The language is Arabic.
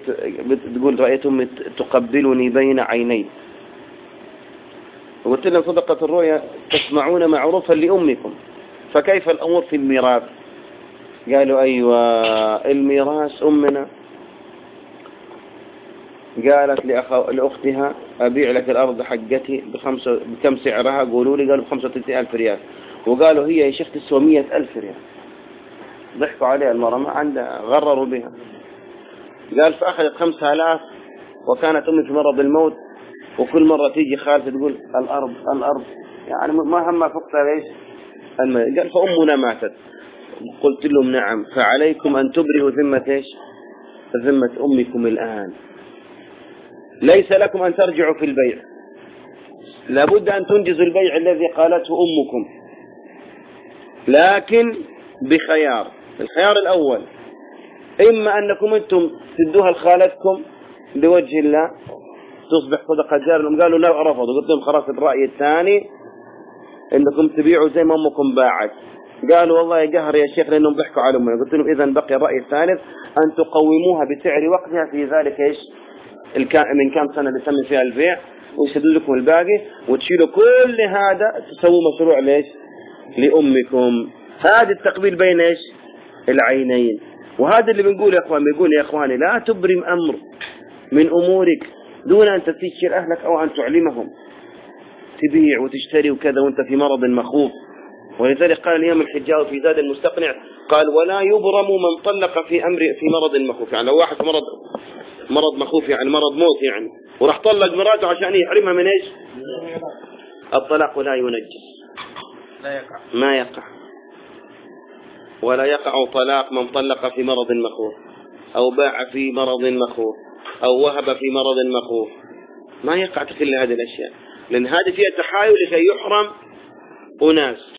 بتقول رأيت أمي تقبلني بين عيني، وقلت لهم صدقة الرؤيا تسمعون معروفا لأمكم، فكيف الأمور في الميراث؟ قالوا أيوة الميراث أمنا قالت لأختها أبيع لك الأرض حقتي بكم سعرها؟ قولوا لي. قالوا ب35,000 ريال. وقالوا هي يا شيخ تسوى 100,000 ريال. ضحكوا عليها المرة، ما عندها، غرروا بها. قال فأخذت 5,000، وكانت أمي في مرض الموت، وكل مرة تيجي خالتي تقول الأرض الأرض، يعني ما هم فقتها ليش المال. قال فأمنا ماتت. قلت لهم نعم، فعليكم أن تبرئوا ذمة ايش؟ ذمة أمكم الآن. ليس لكم أن ترجعوا في البيع، لابد أن تنجزوا البيع الذي قالته أمكم، لكن بخيار. الخيار الأول إما أنكم أنتم تدوها لخالتكم لوجه الله تصبح صدقة جارية. قالوا لا، رفضوا. قلت لهم خلاص الرأي الثاني أنكم تبيعوا زي ما أمكم باعت. قالوا والله يا قهر يا شيخ لأنهم ضحكوا على أمنا. قلت لهم إذن بقي الرأي الثالث أن تقوموها بسعر وقتها في ذلك إيش من كام سنة اللي تم فيها البيع، ويسدوا لكم الباقي، وتشيلوا كل هذا تسووا مشروع ليش لأمكم. هذا التقبيل بين إيش العينين. وهذا اللي بنقول يا أخوان، بيقول يا أخواني لا تبرم أمر من أمورك دون أن تستشير أهلك أو أن تعلمهم. تبيع وتشتري وكذا وأنت في مرض مخوف. ولذلك قال الإمام الحجاوي في زاد المستقنع قال ولا يبرم من طلق في مرض مخوف. يعني لو واحد في مرض مخوف، يعني مرض موت يعني، وراح طلق مراته عشان يحرمها من ايش؟ الطلاق لا ينجس، ما يقع، ولا يقع طلاق من طلق في مرض مخوف أو باع في مرض مخوف أو وهب في مرض مخوف. ما يقع كل هذه الأشياء، لأن هذه فيها تحايل لكي يحرم أناس.